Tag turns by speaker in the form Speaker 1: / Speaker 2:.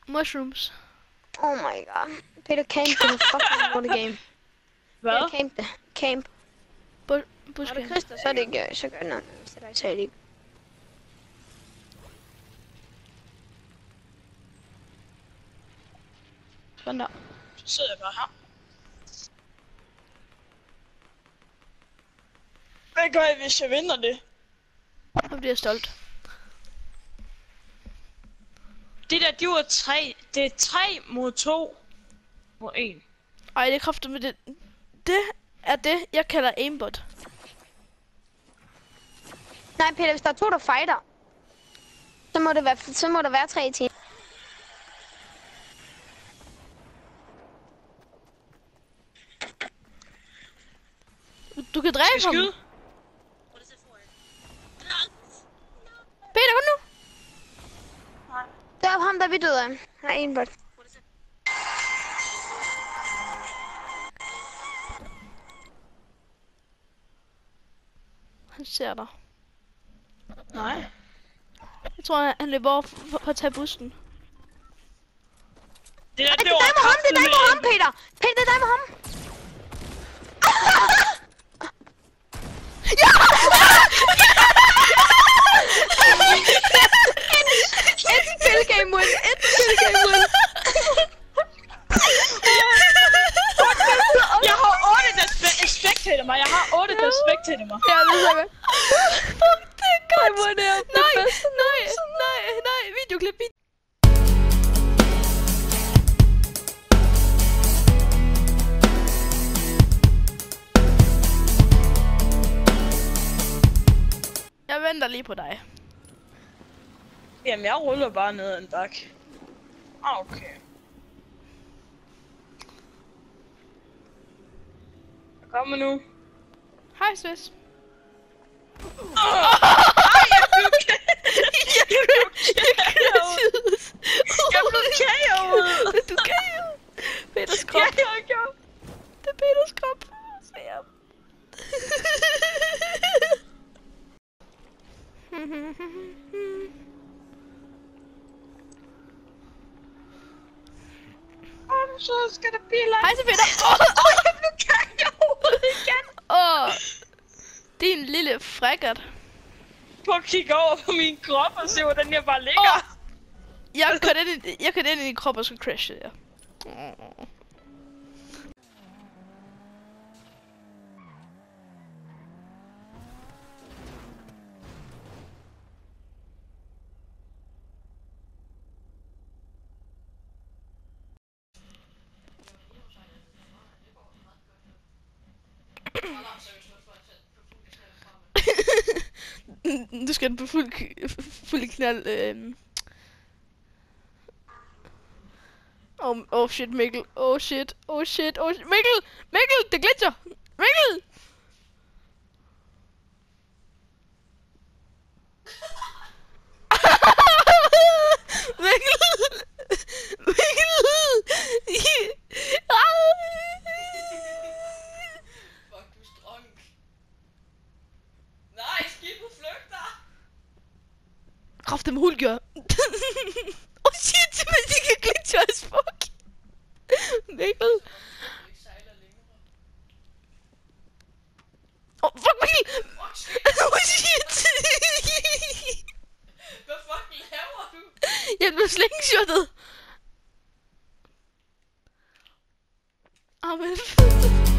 Speaker 1: Mushrooms.
Speaker 2: Oh my god. Peter camp in the fucking water game.
Speaker 3: Hvad?
Speaker 2: Peter camp. Når
Speaker 1: Buske.
Speaker 2: det Christer, så er det ikke, så gør noget. Så der tager det ikke.
Speaker 1: Sådan der.
Speaker 3: Så sidder jeg bare her. Hvad gør jeg, hvis jeg vinder det?
Speaker 1: Så bliver jeg stolt.
Speaker 3: Det der, det var 3. Det er 3 mod 2 mod 1.
Speaker 1: Ej, det er kraftigt med det. Det er det, jeg kalder aimbot.
Speaker 2: Nej, Peter, hvis der er 2, der fighter, så må der være 3 til.
Speaker 1: Du kan dræbe ham.
Speaker 3: Skyde.
Speaker 1: Peter, kom nu.
Speaker 2: Det er ham, der vi døde af. Han er aimbot.
Speaker 1: Han ser dig.
Speaker 3: Nej.
Speaker 1: Jeg tror, han løber over for at tage bussen.
Speaker 3: Det der,
Speaker 2: Det er dig med ham, det er dig med ham, Peter! Peter, det er dig med ham! Ja! Et spilgame win! Et spilgame win!
Speaker 3: Jeg har 8, der spectater mig. Jeg har 8, der spectater mig.
Speaker 2: Ja, det er så godt.
Speaker 1: Fuck, det er godt.
Speaker 2: Hvor er det her?
Speaker 1: Nej, videoklip. Jeg venter lige på dig.
Speaker 3: Jamen, jeg ruller bare ned ad en bakke. Okay. Jeg kommer nu.
Speaker 1: Hej, Svis.
Speaker 3: Jeg blev KO'et.
Speaker 1: Du KO'et. Peters krop.
Speaker 3: Ja, jeg gjorde.
Speaker 1: Det er Peters krop. Se ham.
Speaker 3: Så skal der blive langt.
Speaker 1: Hej så Peter.
Speaker 3: Jeg blev KO'et igen.
Speaker 1: Din lille frækkert.
Speaker 3: Prøv at kigge over på min krop og se, hvordan jeg bare ligger.
Speaker 1: Jeg kørte ind i din krop og så crashede jeg. Du skal på fuld knald. Oh shit, Mikkel. Oh shit. Mikkel, det glitcher. Mikkel!
Speaker 3: Fuck, du er strong. Nej, skibet flygter.
Speaker 1: Kraft med hulgjør. Oh shit, men de kan glitche as fuck. Mikkel. Oh fuck, Mikkel. Oh shit.
Speaker 3: Hvad fuck laver du?
Speaker 1: Jeg blev slingshottet. Amen.